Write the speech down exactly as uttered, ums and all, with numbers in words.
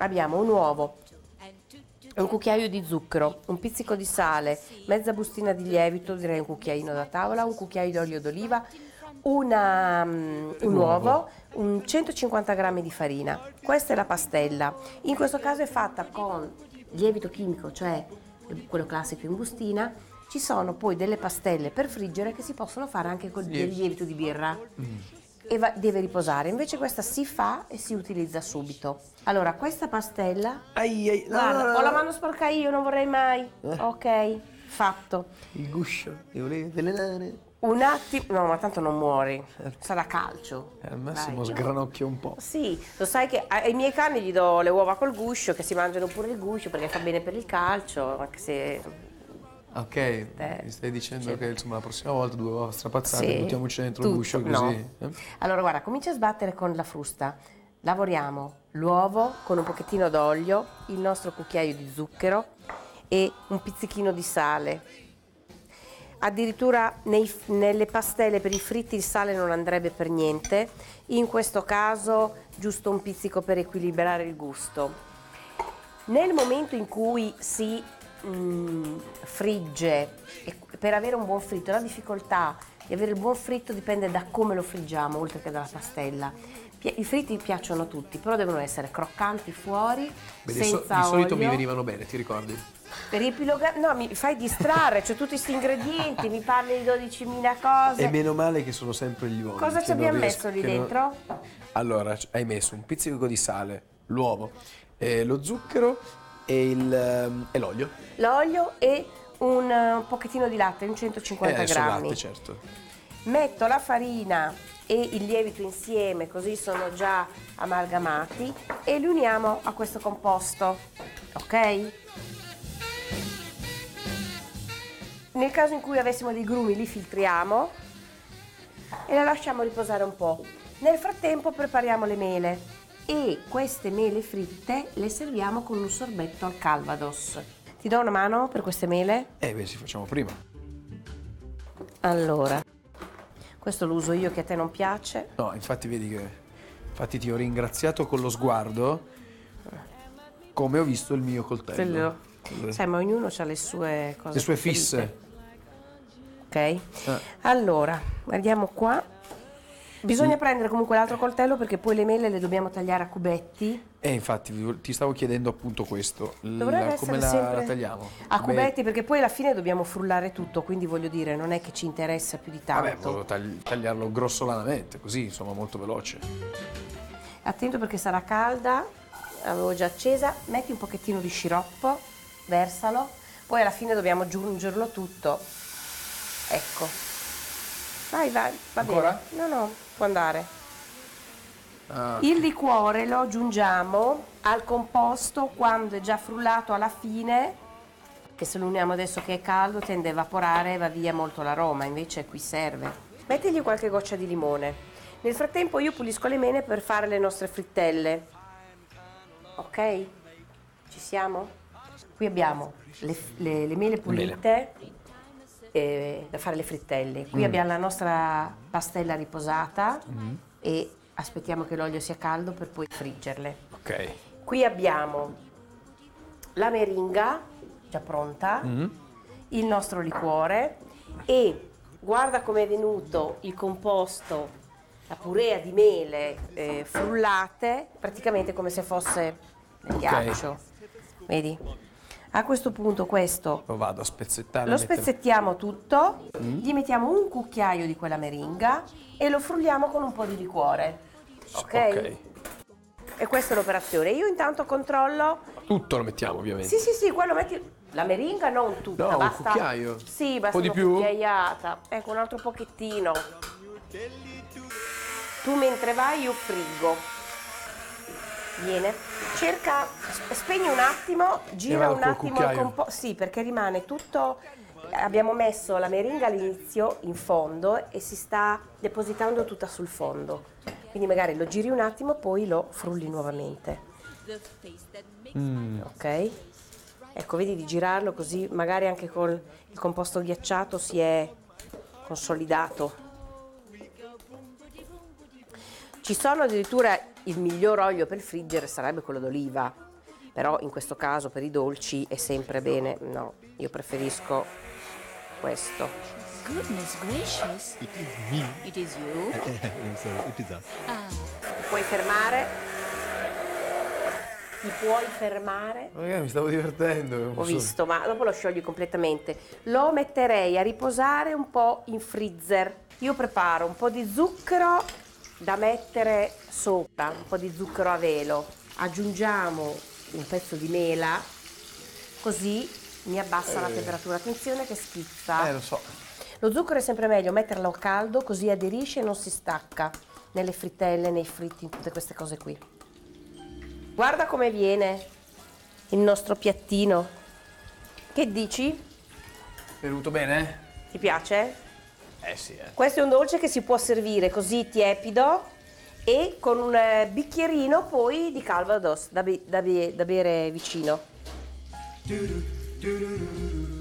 abbiamo un uovo, un cucchiaio di zucchero, un pizzico di sale, mezza bustina di lievito, direi un cucchiaino da tavola, un cucchiaio di olio d'oliva, una, um, un uovo, un centocinquanta grammi di farina. Questa è la pastella. In questo caso è fatta con lievito chimico, cioè quello classico in bustina. Ci sono poi delle pastelle per friggere che si possono fare anche con del lievito di birra. Mm. E va, deve riposare, invece questa si fa e si utilizza subito. Allora, questa pastella, ai, ai, guarda, no, no, no. Ho la mano sporca io, non vorrei mai. Eh. Ok, fatto. Il guscio, ti volevi avvelenare? Un attimo, no, ma tanto non muori, sarà calcio. Eh, al massimo sgranocchia un po'. Sì, lo sai che ai miei cani gli do le uova col guscio, che si mangiano pure il guscio perché fa bene per il calcio, anche se... Ok, eh, mi stai dicendo cioè, che insomma la prossima volta due uova strapazzate, sì, buttiamoci dentro tutto, il guscio così. No. Eh? Allora guarda, comincia a sbattere con la frusta. Lavoriamo l'uovo con un pochettino d'olio, il nostro cucchiaio di zucchero e un pizzichino di sale. Addirittura nei, nelle pastelle per i fritti il sale non andrebbe per niente, in questo caso giusto un pizzico per equilibrare il gusto. Nel momento in cui si Mm, frigge, e per avere un buon fritto, la difficoltà di avere il buon fritto dipende da come lo friggiamo oltre che dalla pastella. I fritti piacciono a tutti, però devono essere croccanti fuori. Beh, senza di solito olio. Mi venivano bene, ti ricordi? Per riepiloga- no, mi fai distrarre, c'ho tutti questi ingredienti, mi parli di dodicimila cose. E meno male che sono sempre gli uomini. Cosa ci abbiamo messo lì dentro? Non... Allora, hai messo un pizzico di sale, l'uovo, eh, lo zucchero e, il, e l'olio. L'olio e un uh, pochettino di latte, un centocinquanta eh, grammi. Latte, certo. Metto la farina e il lievito insieme, così sono già amalgamati, e li uniamo a questo composto, ok? Nel caso in cui avessimo dei grumi li filtriamo e la lasciamo riposare un po'. Nel frattempo prepariamo le mele. E queste mele fritte le serviamo con un sorbetto al calvados. Ti do una mano per queste mele? Eh beh, si facciamo prima. Allora, questo lo uso io che a te non piace. No, infatti vedi che... Infatti ti ho ringraziato con lo sguardo come ho visto il mio coltello. Lo... Sai, ma ognuno ha le sue cose. Le sue preferite. fisse. Ok? Eh. Allora, guardiamo qua. Bisogna prendere comunque l'altro coltello perché poi le mele le dobbiamo tagliare a cubetti. Eh, infatti, ti stavo chiedendo appunto questo. La, come la, sempre la tagliamo? A Come... cubetti, perché poi alla fine dobbiamo frullare tutto, quindi voglio dire, non è che ci interessa più di tanto. Vabbè, volevo tagli- tagliarlo grossolanamente, così, insomma, molto veloce. Attento perché sarà calda, l'avevo già accesa. Metti un pochettino di sciroppo, versalo, poi alla fine dobbiamo aggiungerlo tutto. Ecco. Vai, vai, va Ancora? bene. No, no, può andare. Ah, il liquore lo aggiungiamo al composto quando è già frullato alla fine, che se lo uniamo adesso che è caldo tende a evaporare e va via molto l'aroma, invece qui serve. Mettigli qualche goccia di limone. Nel frattempo io pulisco le mele per fare le nostre frittelle. Ok? Ci siamo? Qui abbiamo le, le, le mele pulite. Mele. Eh, da fare le frittelle. Qui mm. abbiamo la nostra pastella riposata mm. e aspettiamo che l'olio sia caldo per poi friggerle. Ok. Qui abbiamo la meringa già pronta, mm. il nostro liquore e guarda com'è venuto il composto, la purea di mele eh, frullate, praticamente come se fosse il ghiaccio. Okay. Vedi? A questo punto questo lo vado a spezzettare. Lo spezzettiamo tutto, mm. gli mettiamo un cucchiaio di quella meringa e lo frulliamo con un po' di liquore. Ok? Ok. E questa è l'operazione. Io intanto controllo. Tutto lo mettiamo, ovviamente. Sì, sì, sì, quello metti. La meringa non tutta, no, basta. Un cucchiaio. Sì, basta un po' di una più. cucchiaiata. Ecco, un altro pochettino. Tu mentre vai io friggo. Viene, cerca, spegni un attimo, gira un attimo il composto, sì, perché rimane tutto, abbiamo messo la meringa all'inizio in fondo e si sta depositando tutta sul fondo, quindi magari lo giri un attimo, poi lo frulli nuovamente. Mm. Ok? Ecco, vedi di girarlo così magari anche con il composto ghiacciato si è consolidato. Ci sono addirittura il miglior olio per friggere sarebbe quello d'oliva, però in questo caso per i dolci è sempre bene. No, io preferisco questo. Goodness gracious. It is me. It is you? No, sorry, it is us. Ah, Ti puoi fermare? Ti puoi fermare? Magari mi stavo divertendo. non Ho so. visto, ma dopo lo sciogli completamente. Lo metterei a riposare un po' in freezer. Io preparo un po' di zucchero da mettere sopra, un po' di zucchero a velo. Aggiungiamo un pezzo di mela, così mi abbassa la temperatura. Attenzione che schizza. Eh, lo so. Lo zucchero è sempre meglio metterlo a caldo, così aderisce e non si stacca nelle frittelle, nei fritti, in tutte queste cose qui. Guarda come viene il nostro piattino. Che dici? È venuto bene? Ti piace? Eh sì, eh. Questo è un dolce che si può servire così tiepido e con un eh, bicchierino poi di Calvados da, be- da be- da bere vicino.